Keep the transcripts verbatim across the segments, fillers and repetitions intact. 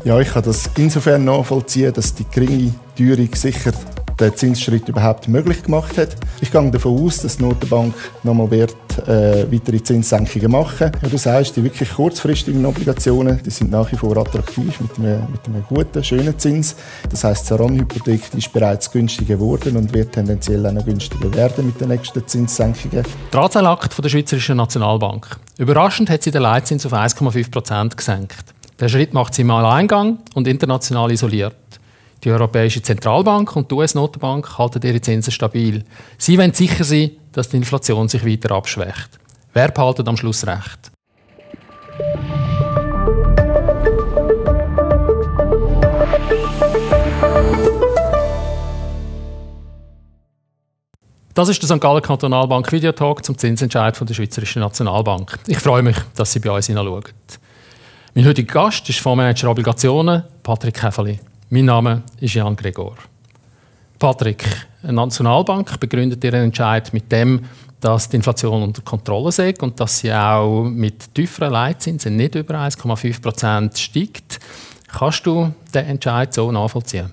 Ja, ich kann das insofern nachvollziehen, dass die geringe Teuerung sicher den Zinsschritt überhaupt möglich gemacht hat. Ich gehe davon aus, dass die Notenbank nochmal wird, äh, weitere Zinssenkungen machen. Ja, du sagst, die wirklich kurzfristigen Obligationen, die sind nach wie vor attraktiv mit einem, mit einem guten, schönen Zins. Das heisst, die Saron-Hypothek ist bereits günstiger geworden und wird tendenziell auch noch günstiger werden mit den nächsten Zinssenkungen. Der Anzahlakt der Schweizerischen Nationalbank. Überraschend hat sie den Leitzins auf eins Komma fünf Prozent gesenkt. Der Schritt macht sie im Alleingang und international isoliert. Die Europäische Zentralbank und die U S-Notenbank halten ihre Zinsen stabil. Sie wollen sicher sein, dass die Inflation sich weiter abschwächt. Wer behaltet am Schluss recht? Das ist der Sankt Galler Kantonalbank Videotalk zum Zinsentscheid der Schweizerischen Nationalbank. Ich freue mich, dass Sie bei uns hineinschauen. Mein heutiger Gast ist Fondsmanager Obligationen, Patrick Käfeli. Mein Name ist Jan Gregor. Patrick, eine Nationalbank begründet ihren Entscheid mit dem, dass die Inflation unter Kontrolle sei und dass sie auch mit tieferen Leitzinsen nicht über eins Komma fünf Prozent steigt. Kannst du den Entscheid so nachvollziehen?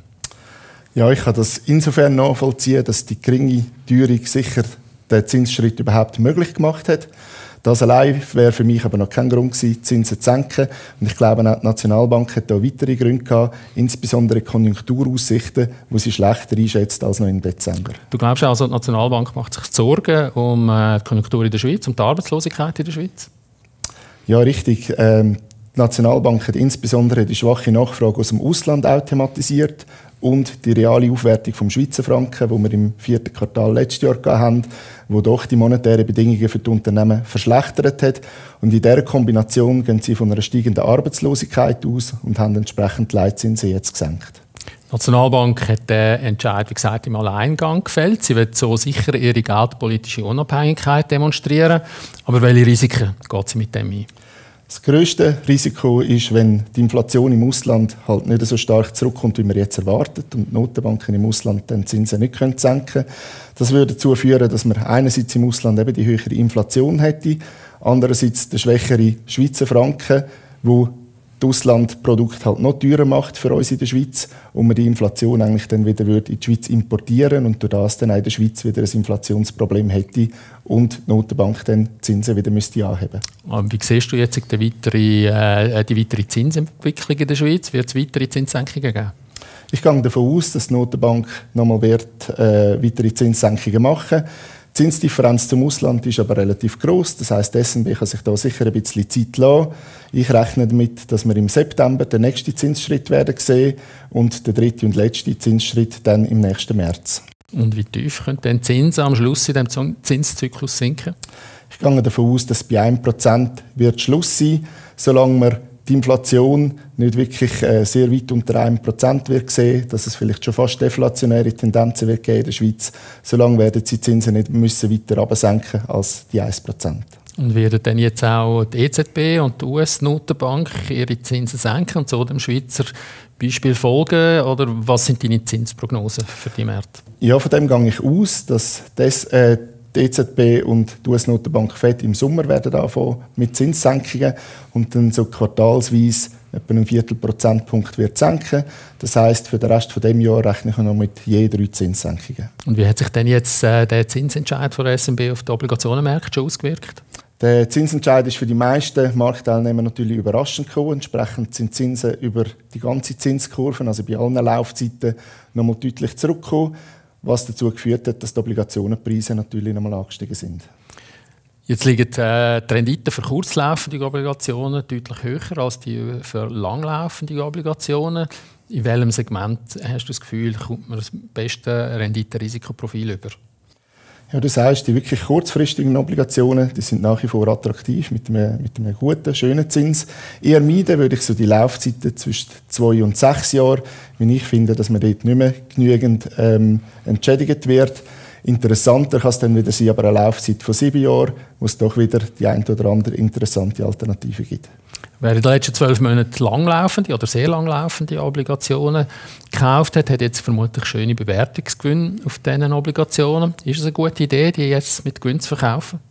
Ja, ich kann das insofern nachvollziehen, dass die geringe Teuerung sicher den Zinsschritt überhaupt möglich gemacht hat. Das allein wäre für mich aber noch kein Grund gewesen, die Zinsen zu senken. Und ich glaube, auch die Nationalbank hat da weitere Gründe gehabt, insbesondere Konjunkturaussichten, die sie schlechter einschätzt als noch im Dezember. Du glaubst also, die Nationalbank macht sich Sorgen um die Konjunktur in der Schweiz, um die Arbeitslosigkeit in der Schweiz? Ja, richtig. Ähm, die Nationalbank hat insbesondere die schwache Nachfrage aus dem Ausland auch thematisiert und die reale Aufwertung vom Schweizer Franken, die wir im vierten Quartal letztes Jahr hatten, wo doch die monetären Bedingungen für die Unternehmen verschlechtert hat. Und in dieser Kombination gehen sie von einer steigenden Arbeitslosigkeit aus und haben entsprechend die Leitzinsen jetzt gesenkt. Die Nationalbank hat den Entscheid, wie gesagt, im Alleingang gefällt. Sie wird so sicher ihre geldpolitische Unabhängigkeit demonstrieren. Aber welche Risiken geht sie mit dem ein? Das grösste Risiko ist, wenn die Inflation im Ausland halt nicht so stark zurückkommt, wie man jetzt erwartet, und die Notenbanken im Ausland die Zinsen nicht können senken können. Das würde dazu führen, dass man einerseits im Ausland eben die höhere Inflation hätte, andererseits der schwächere Schweizer Franken, wo das Auslandprodukt halt noch teurer macht für uns in der Schweiz und man die Inflation eigentlich dann wieder in die Schweiz importieren und durch das dann auch in der Schweiz wieder ein Inflationsproblem hätte und die Notenbank dann die Zinsen wieder müsste anheben. Wie siehst du jetzt die weitere, äh, die weitere Zinsentwicklung in der Schweiz? Wird es weitere Zinssenkungen geben? Ich gehe davon aus, dass die Notenbank nochmal wird, äh, weitere Zinssenkungen machen wird. Die Zinsdifferenz zum Ausland ist aber relativ gross. Das heisst, die S N B kann sich da sicher ein bisschen Zeit lassen. Ich rechne damit, dass wir im September den nächsten Zinsschritt werden sehen und den dritten und letzten Zinsschritt dann im nächsten März. Und wie tief können denn die Zinsen am Schluss in diesem Zinszyklus sinken? Ich gehe davon aus, dass bei ein Prozent wird Schluss sein, solange wir die Inflation nicht wirklich äh, sehr weit unter einem Prozent wird sehen, dass es vielleicht schon fast deflationäre Tendenzen wird geben in der Schweiz. Solange werden sie die Zinsen nicht müssen weiter absenken als die ein Prozent. Und werden dann jetzt auch die E Z B und die U S-Notenbank ihre Zinsen senken und so dem Schweizer Beispiel folgen? Oder was sind deine Zinsprognosen für die Märkte? Ja, von dem gehe ich aus, dass das, äh, die E Z B und die U S-Notenbank Fed im Sommer werden anfangen mit Zinssenkungen und dann so quartalsweise etwa einen Viertel Prozentpunkt wird senken. Das heisst, für den Rest von dem Jahr rechne ich noch mit je drei Zinssenkungen. Und wie hat sich denn jetzt äh, der Zinsentscheid von der S N B auf die Obligationenmärkte schon ausgewirkt? Der Zinsentscheid ist für die meisten Marktteilnehmer natürlich überraschend gekommen. Entsprechend sind Zinsen über die ganze Zinskurve, also bei allen Laufzeiten, noch mal deutlich zurückgekommen, was dazu geführt hat, dass die Obligationenpreise natürlich noch mal angestiegen sind. Jetzt liegen äh, die Renditen für kurzlaufende Obligationen deutlich höher als die für langlaufende Obligationen. In welchem Segment hast du das Gefühl, kommt man das beste Rendite-Risikoprofil über? Ja, du sagst, die wirklich kurzfristigen Obligationen, die sind nach wie vor attraktiv mit einem, mit einem guten, schönen Zins. Eher meiden würde ich so die Laufzeiten zwischen zwei und sechs Jahren, weil ich finde, dass man dort nicht mehr genügend ähm, entschädigt wird. Interessanter kann es dann wieder sein, aber eine Laufzeit von sieben Jahren, wo es doch wieder die ein oder andere interessante Alternative gibt. Wer in den letzten zwölf Monaten langlaufende oder sehr langlaufende Obligationen gekauft hat, hat jetzt vermutlich schöne Bewertungsgewinne auf diesen Obligationen. Ist es eine gute Idee, die jetzt mit Gewinn zu verkaufen?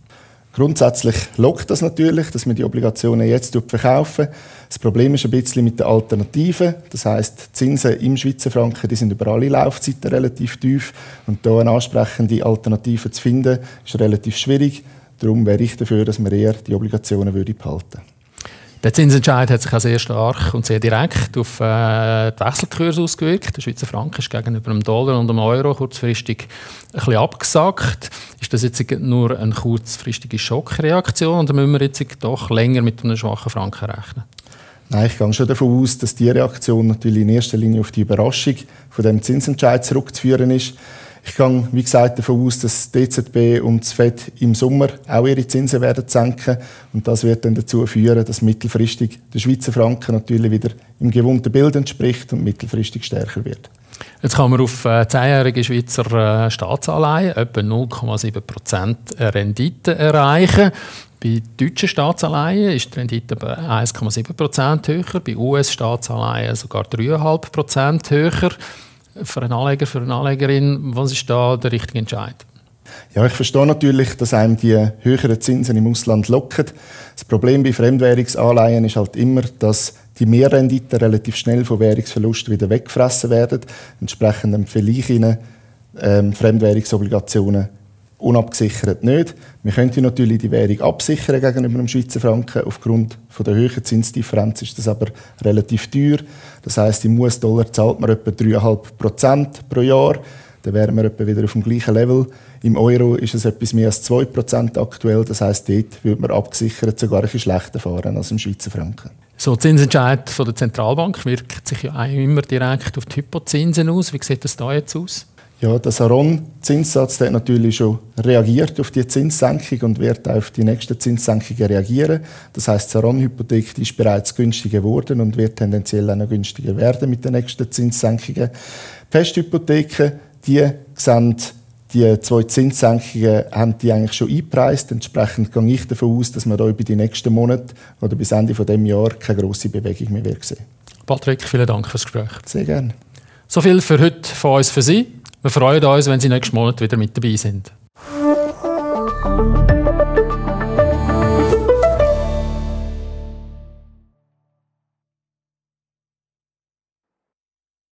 Grundsätzlich lockt das natürlich, dass wir die Obligationen jetzt verkaufen. Das Problem ist ein bisschen mit den Alternativen. Das heisst, die Zinsen im Schweizer Franken die sind über alle Laufzeiten relativ tief. Und da eine ansprechende Alternative zu finden, ist relativ schwierig. Darum wäre ich dafür, dass wir eher die Obligationen behalten würden. Der Zinsentscheid hat sich auch sehr stark und sehr direkt auf äh, die Wechselkurse ausgewirkt. Der Schweizer Franken ist gegenüber dem Dollar und dem Euro kurzfristig ein bisschen abgesackt. Ist das jetzt nur eine kurzfristige Schockreaktion oder müssen wir jetzt doch länger mit einem schwachen Franken rechnen? Nein, ich gehe schon davon aus, dass die Reaktion natürlich in erster Linie auf die Überraschung von dem Zinsentscheid zurückzuführen ist. Ich gehe, wie gesagt, davon aus, dass die E Z B und das Fed im Sommer auch ihre Zinsen werden senken. Und das wird dann dazu führen, dass mittelfristig der Schweizer Franken natürlich wieder im gewohnten Bild entspricht und mittelfristig stärker wird. Jetzt kann man auf äh, zehnjährige Schweizer äh, Staatsanleihen etwa null Komma sieben Prozent Rendite erreichen. Bei deutschen Staatsanleihen ist die Rendite bei eins Komma sieben Prozent höher, bei U S-Staatsanleihen sogar drei Komma fünf Prozent höher. Für einen Anleger, für eine Anlegerin, was ist da der richtige Entscheid? Ja, ich verstehe natürlich, dass einem die höheren Zinsen im Ausland locken. Das Problem bei Fremdwährungsanleihen ist halt immer, dass die Mehrrenditen relativ schnell von Währungsverlusten wieder weggefressen werden. Entsprechend empfehle ich Ihnen ähm, Fremdwährungsobligationen unabgesichert nicht. Wir könnten natürlich die Währung absichern gegenüber dem Schweizer Franken. Aufgrund von der hohen Zinsdifferenz ist das aber relativ teuer. Das heisst, im U S-Dollar zahlt man etwa drei Komma fünf Prozent pro Jahr. Dann wären wir etwa wieder auf dem gleichen Level. Im Euro ist es etwas mehr als zwei Prozent aktuell. Das heisst, dort würde man abgesichert sogar ein bisschen schlechter fahren als im Schweizer Franken. So, der Zinsentscheid von der Zentralbank wirkt sich ja auch immer direkt auf die Hypozinsen aus. Wie sieht das da jetzt aus? Ja, der Saron-Zinssatz hat natürlich schon reagiert auf die Zinssenkung und wird auch auf die nächsten Zinssenkungen reagieren. Das heisst, die Saron-Hypothek ist bereits günstiger geworden und wird tendenziell auch noch günstiger werden mit den nächsten Zinssenkungen. Die Festhypotheken, die sehen die zwei Zinssenkungen haben die eigentlich schon eingepreist. Entsprechend gehe ich davon aus, dass wir da über die nächsten Monate oder bis Ende dieses Jahres keine grosse Bewegung mehr sehen. Patrick, vielen Dank fürs Gespräch. Sehr gerne. So viel für heute von uns für Sie. Wir freuen uns, wenn Sie nächsten Monat wieder mit dabei sind.